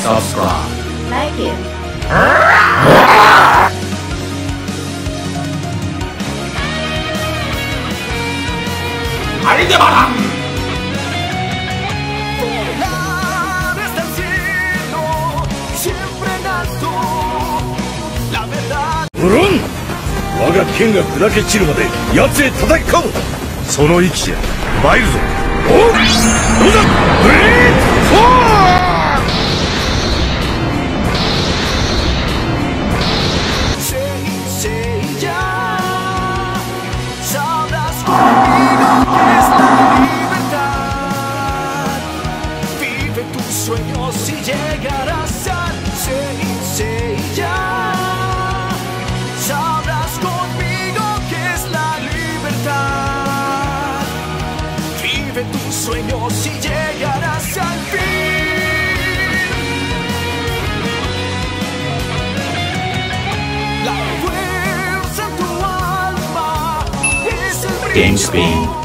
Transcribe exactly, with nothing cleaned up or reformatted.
subscribe. Like it. Aldebaran. Volar hasta el cielo, siempre en alto, la verdad. ブロン、我が剣が砕け散るまで奴へ叩き込む。その息じゃ参るぞ。おう、どうだ、ブレードフォー。 Sueños y llegarás al ser y ya sabrás conmigo que es la libertad. Vive tus sueños y llegarás al fin. La fuerza en tu alma es el brillo. GameSpin.